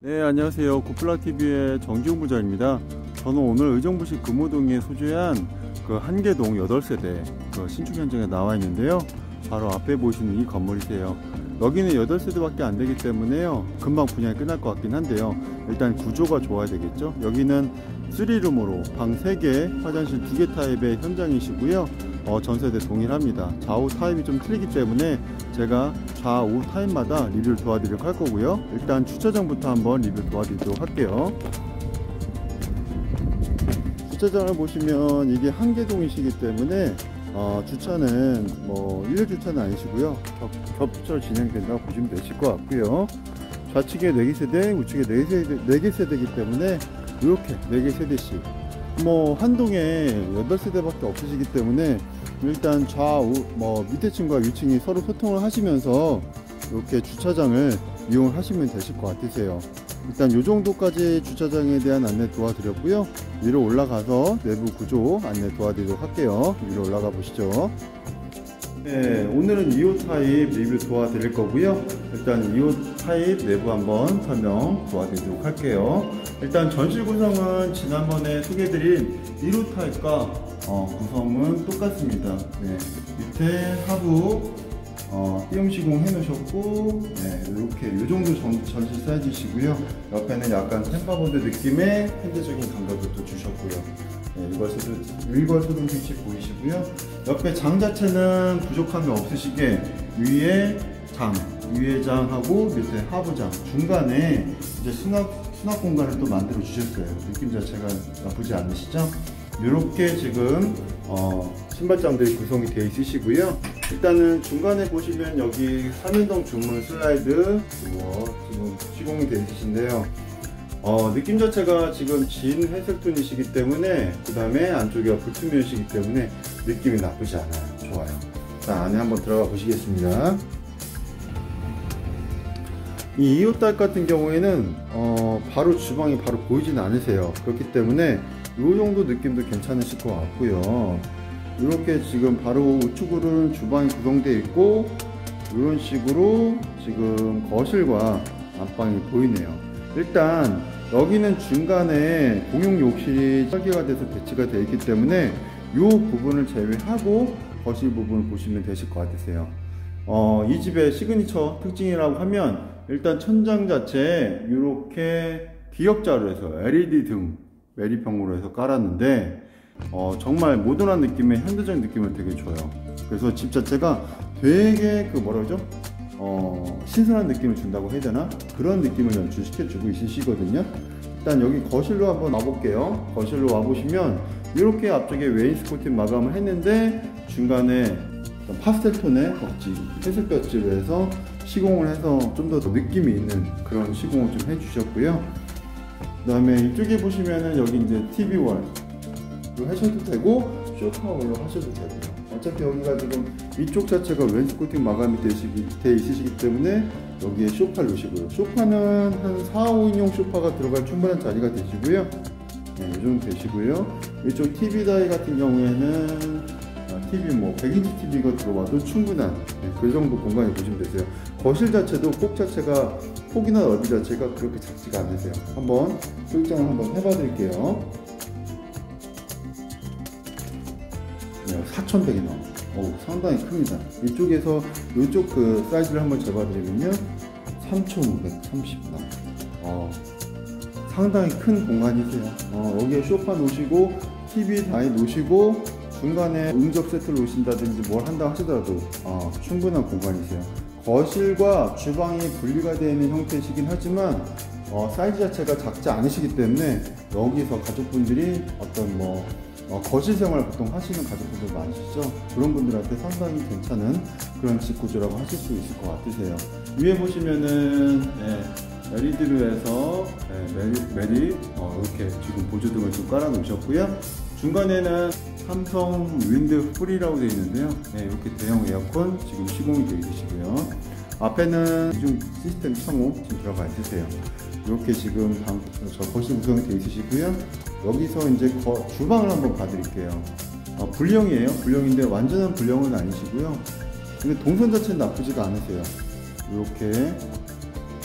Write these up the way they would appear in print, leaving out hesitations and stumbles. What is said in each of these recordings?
네, 안녕하세요. 고플라TV의 정지용 부자입니다. 저는 오늘 의정부시 금호동에 소재한 그 한계동 8세대 그 신축 현장에 나와 있는데요. 바로 앞에 보시는 이 건물이세요. 여기는 8세대밖에 안 되기 때문에요, 금방 분양이 끝날 것 같긴 한데요. 일단 구조가 좋아야 되겠죠. 여기는 3룸으로 방 3개, 화장실 2개 타입의 현장이시고요. 전세대 동일합니다. 좌우 타입이 좀 틀리기 때문에 제가 좌우 타입마다 리뷰를 도와드리도록 할 거고요. 일단 주차장부터 한번 리뷰 도와드리도록 할게요. 주차장을 보시면 이게 한계동이시기 때문에 주차는 뭐 일괄 주차는 아니시고요. 겹쳐 진행된다고 보시면 되실 것 같고요. 좌측에 4개 세대, 우측에 4개 세대이기 때문에 이렇게 4개 세대씩 뭐 한동에 8세대밖에 없으시기 때문에 일단 좌우 밑에 층과 위층이 서로 소통을 하시면서 이렇게 주차장을 이용을 하시면 되실 것 같으세요. 일단 이 정도까지 주차장에 대한 안내 도와드렸고요. 위로 올라가서 내부 구조 안내 도와드리도록 할게요. 위로 올라가 보시죠. 네, 오늘은 2호 타입 리뷰 도와드릴 거고요. 일단 2호 타입 내부 한번 설명 도와드리도록 할게요. 일단 전실 구성은 지난번에 소개해드린 1호 타입과 구성은 똑같습니다. 네, 밑에 하부 띄움 시공 해 놓으셨고, 네, 이렇게 이 정도 전실 사이즈시고요. 옆에는 약간 템퍼보드 느낌의 현대적인 감각을 또 주셨고요. 네, 일괄소등 스위치 보이시고요. 옆에 장 자체는 부족함이 없으시게 위에 장하고 밑에 하부장, 중간에 이제 수납 공간을 또 만들어 주셨어요. 느낌 자체가 나쁘지 않으시죠? 이렇게 지금 신발장들이 구성이 되어 있으시고요. 일단은 중간에 보시면 여기 3인동 주문 슬라이드 지금 시공이 되어 있으신데요. 느낌 자체가 지금 진 회색톤이시기 때문에, 그 다음에 안쪽이 불투명이시기 때문에 느낌이 나쁘지 않아요. 좋아요. 자, 안에 한번 들어가 보시겠습니다. 이 2호 타입 같은 경우에는 바로 주방이 바로 보이지는 않으세요. 그렇기 때문에 이 정도 느낌도 괜찮으실 것 같고요. 이렇게 지금 바로 우측으로는 주방이 구성되어 있고, 이런 식으로 지금 거실과 안방이 보이네요. 일단 여기는 중간에 공용 욕실이 설계가 돼서 배치가 되어 있기 때문에 이 부분을 제외하고 거실 부분을 보시면 되실 것 같으세요. 이 집의 시그니처 특징이라고 하면 일단 천장 자체에 이렇게 기역자로 해서 LED 등 매립형으로 해서 깔았는데 정말 모던한 느낌의 현대적 느낌을 되게 줘요. 그래서 집 자체가 되게 신선한 느낌을 준다고 해야 되나? 그런 느낌을 연출시켜주고 있으시거든요. 일단 여기 거실로 한번 와볼게요. 거실로 와보시면 이렇게 앞쪽에 웨인스코팅 마감을 했는데 중간에 파스텔 톤의 벽지, 회색 벽지로 해서 시공을 해서 좀 더 느낌이 있는 그런 시공을 좀 해주셨고요. 그 다음에 이쪽에 보시면은 여기 이제 TV월 하셔도 되고 소파월로 하셔도 되고요. 어차피 여기가 지금 이쪽 자체가 웨인스코팅 마감이 되어 있으시기 때문에 여기에 소파를 놓으시고요. 소파는 한 4, 5인용 소파가 들어갈 충분한 자리가 되시고요. 네, 이 정도 되시고요. 이쪽 TV 다이 같은 경우에는 TV 100인치 TV가 들어와도 충분한 그 정도 공간을 보시면 되세요. 거실 자체도 폭이나 넓이 자체가 그렇게 작지가 않으세요. 한번 설정을 한번 해봐 드릴게요. 4100이 넘어. 상당히 큽니다. 이쪽에서 이쪽 그 사이즈를 한번 재봐드리면요, 3530 넘어. 상당히 큰 공간이세요. 여기에 소파 놓으시고 TV 다이 놓으시고 중간에 응접 세트를 놓으신다든지 뭘 한다 하시더라도 충분한 공간이세요. 거실과 주방이 분리가 되어 있는 형태이긴 하지만 사이즈 자체가 작지 않으시기 때문에 여기서 가족분들이 어떤 거실 생활을 보통 하시는 가족분들 많으시죠? 그런 분들한테 상당히 괜찮은 그런 집 구조라고 하실 수 있을 것 같으세요. 위에 보시면은 LED로 해서 매립 이렇게 지금 보조등을 좀 깔아 놓으셨고요. 중간에는 삼성 윈드 프리라고 되어 있는데요. 이렇게 대형 에어컨 지금 시공이 되어 있으시고요. 앞에는 이중 시스템 창호 지금 들어가 있으세요. 이렇게 지금 거실 구성이 되어 있으시고요. 여기서 이제 주방을 한번 봐드릴게요. 불령이에요. 불령인데 완전한 불령은 아니시고요. 근데 동선 자체는 나쁘지가 않으세요. 이렇게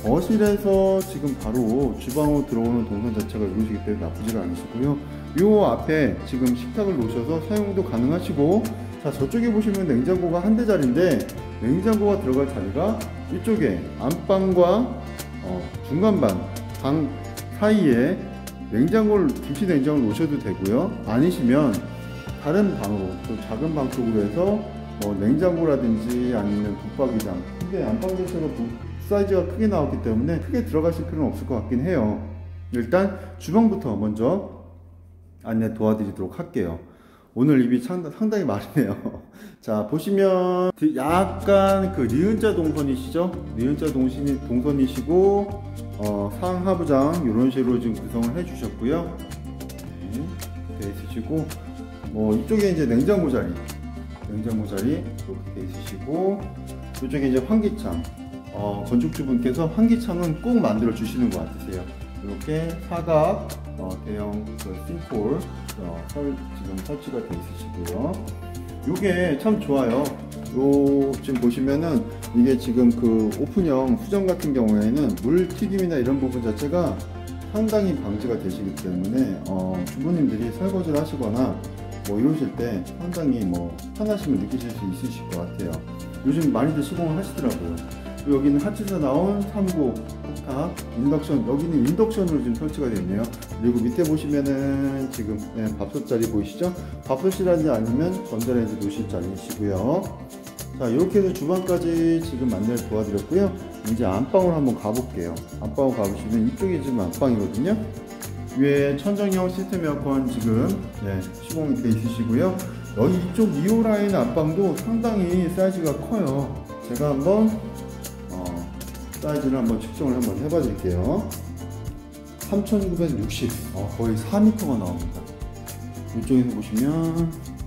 거실에서 지금 바로 주방으로 들어오는 동선 자체가 이루어지기 때문에 나쁘지가 않으시고요. 요 앞에 지금 식탁을 놓으셔서 사용도 가능하시고, 자, 저쪽에 보시면 냉장고가 한 대짜리인데 냉장고가 들어갈 자리가 이쪽에 안방과 중간방 방 사이에 냉장고를, 김치 냉장고를 놓으셔도 되고요. 아니시면 다른 방으로, 또 작은 방 쪽으로 해서 냉장고라든지 아니면 붙박이장, 근데 안방 자체가 사이즈가 크게 나왔기 때문에 크게 들어가실 필요는 없을 것 같긴 해요. 일단 주방부터 먼저 안내 도와드리도록 할게요. 오늘 입이 상당히 마르네요. 자, 보시면 약간 그 니은자 동선이시죠? 니은자 동선이시고 상하부장 이런 식으로 지금 구성을 해 주셨고요. 돼 있으시고, 이쪽에 이제 냉장고 자리 이렇게 돼 있으시고, 이쪽에 이제 환기창, 건축주분께서 환기창은 꼭 만들어 주시는 것 같으세요. 이렇게 사각 대형 싱크홀 지금 설치가 돼 있으시고요. 이게 참 좋아요. 지금 보시면은 이게 지금 그 오픈형 수전 같은 경우에는 물 튀김이나 이런 부분 자체가 상당히 방지가 되시기 때문에 주부님들이 설거지를 하시거나 이러실 때 상당히 편하심을 느끼실 수 있으실 것 같아요. 요즘 많이들 시공을 하시더라고요. 여기는 하츠에서 나온 3구 콕탑 인덕션, 여기는 인덕션으로 지금 설치가 되어 있네요. 그리고 밑에 보시면은 지금 밥솥 자리 보이시죠? 밥솥이라든지 아니면 전자레인지 놓으실 자리이시고요. 자, 이렇게 해서 주방까지 지금 안내를 도와드렸고요. 이제 안방으로 한번 가볼게요. 안방으로 가보시면 이쪽이 지금 안방이거든요. 위에 천정형 시스템 에어컨 지금 시공이 되어 있으시고요. 여기 이쪽 2호 라인 안방도 상당히 사이즈가 커요. 제가 한번 사이즈를 한번 측정을 한번 해봐 드릴게요. 3960, 거의 4m가 나옵니다. 이쪽에서 보시면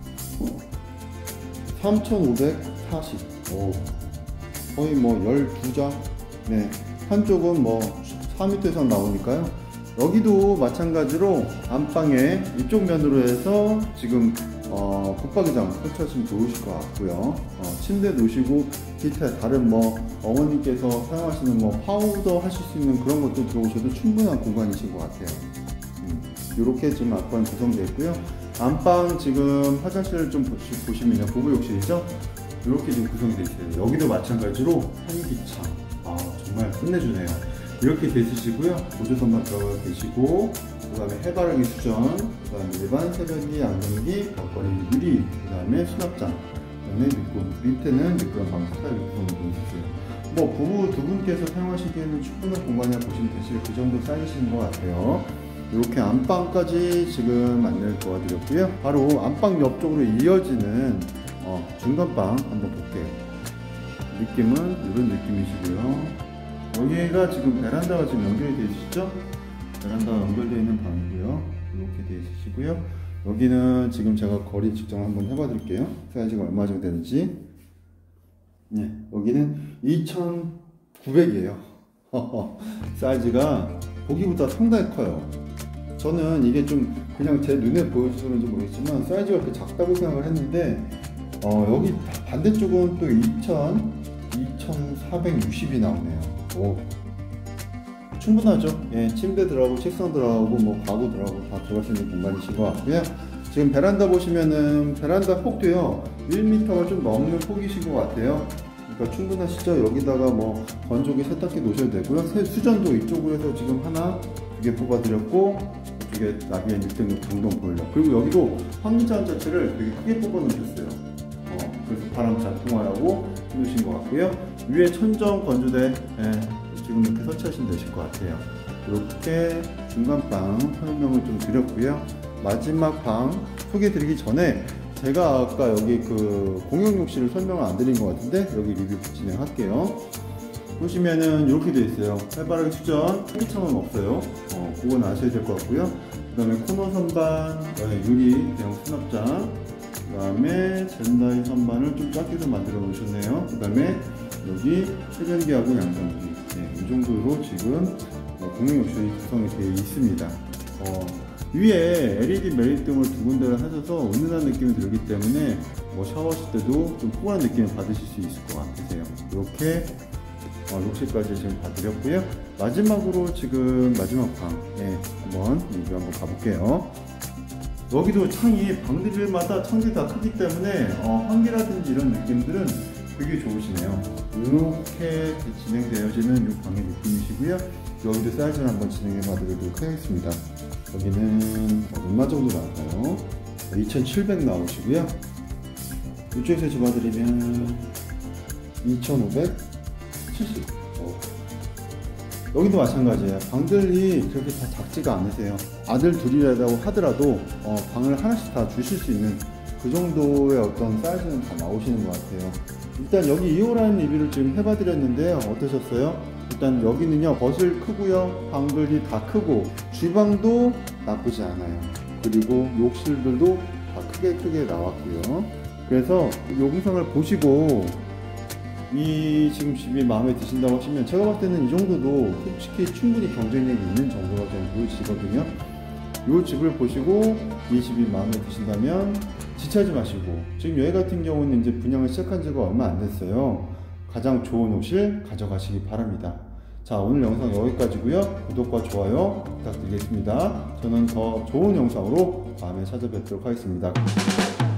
3540, 거의 12장. 한쪽은 4m 이상 나오니까요. 여기도 마찬가지로 안방에 이쪽 면으로 해서 지금 붙박이장 설치하시면 좋으실 것 같고요. 침대 놓으시고 기타 다른 어머님께서 사용하시는 파우더 하실 수 있는 그런 것도 들어오셔도 충분한 공간이신 것 같아요. 이렇게 지금 안방 구성되어 있고요. 안방 지금 화장실을 좀 보시면요, 부부 욕실이죠? 이렇게 지금 구성되어 있어요. 여기도 마찬가지로 환기창, 정말 끝내주네요. 이렇게 돼 있으시고요. 보조선만 들어가 계시고, 그 다음에 해바라기 수전, 그 다음에 일반 세면기, 안전기, 벽걸이 유리, 그 다음에 수납장, 그 다음에 밑에는 미끄럼 방지 타일 구성이 되어 있으세요. 부부 두 분께서 사용하시기에는 충분한 공간이라 보시면 되실 그 정도 사이즈인 것 같아요. 이렇게 안방까지 지금 안내를 도와드렸고요. 바로 안방 옆쪽으로 이어지는 중간방 한번 볼게요. 느낌은 이런 느낌이시고요. 여기가 지금 베란다가 지금 연결이 되어 있으시죠? 베란다가 연결되어 있는 방이고요. 이렇게 되어 있으시고요. 여기는 지금 제가 거리 측정을 한번 해봐 드릴게요. 사이즈가 얼마 정도 되는지. 여기는 2900이에요. 사이즈가 보기보다 상당히 커요. 저는 이게 좀 그냥 제 눈에 보여서 그런지 모르겠지만 사이즈가 그렇게 작다고 생각을 했는데 여기 반대쪽은 또 2460이 나오네요. 충분하죠. 침대 들어가고 책상 들어가고 가구 들어가고 다 들어갈 수 있는 공간이신 것 같고요. 지금 베란다 보시면은 베란다 폭도요 1m가 좀 넘는 폭이신 것 같아요. 그러니까 충분하시죠. 여기다가 건조기, 세탁기 놓으셔도 되고요. 수전도 이쪽으로 해서 지금 하나, 두 개 뽑아 드렸고, 이쪽에 나비엔 6등급 강동 보일러, 그리고 여기도 환기장 자체를 되게 크게 뽑아 놓으셨어요. 그래서 바람 잘 통하라고 해놓으신 것 같고요. 위에 천정 건조대 지금 이렇게 설치하시면 되실 것 같아요. 이렇게 중간방 설명을 좀 드렸고요. 마지막 방 소개 드리기 전에 제가 아까 여기 그 공용 욕실을 설명을 안 드린 것 같은데 여기 리뷰 진행할게요. 보시면은 이렇게 되어 있어요. 해바라기 수전, 환기창은 없어요. 그건 아셔야 될 것 같고요. 그 다음에 코너 선반, 유리 대형 수납장, 그 다음에 젠다이 선반을 좀 작게도 만들어 놓으셨네요. 그 다음에 여기 세변기하고 양변기, 이 정도로 지금 공용 욕실이 구성이 되어 있습니다. 위에 LED 매립등을 두 군데를 하셔서 은은한 느낌이 들기 때문에 샤워하실 때도 좀 포근한 느낌을 받으실 수 있을 것 같으세요. 이렇게 욕실까지 지금 봐드렸고요. 마지막으로 지금 마지막 방에 한번 리뷰 한번 가볼게요. 여기도 창이 방들마다 창들이 다 크기 때문에 환기라든지 이런 느낌들은 되게 좋으시네요. 이렇게 진행되어지는 이 방의 느낌이시고요. 여기도 사이즈를 한번 진행해 봐드리도록 하겠습니다. 여기는 얼마 정도 나올까요? 2700 나오시고요. 이쪽에서 집어드리면 2570. 여기도 마찬가지예요. 방들이 그렇게 다 작지가 않으세요. 아들 둘이라고 하더라도 방을 하나씩 다 주실 수 있는 그 정도의 어떤 사이즈는 다 나오시는 것 같아요. 일단 여기 2호라는 리뷰를 지금 해봐드렸는데요. 어떠셨어요? 일단 여기는요, 거실 크고요, 방들이 다 크고 주방도 나쁘지 않아요. 그리고 욕실들도 다 크게 나왔고요. 그래서 이 영상을 보시고 이 지금 집이 마음에 드신다고 하시면 제가 봤을 때는 이 정도도 솔직히 충분히 경쟁력이 있는 정도가 좀 보이시거든요. 이 집을 보시고 이 집이 마음에 드신다면 지체하지 마시고, 지금 여기 같은 경우는 이제 분양을 시작한 지가 얼마 안 됐어요. 가장 좋은 옷을 가져가시기 바랍니다. 자, 오늘 영상 여기까지고요. 구독과 좋아요 부탁드리겠습니다. 저는 더 좋은 영상으로 다음에 찾아뵙도록 하겠습니다.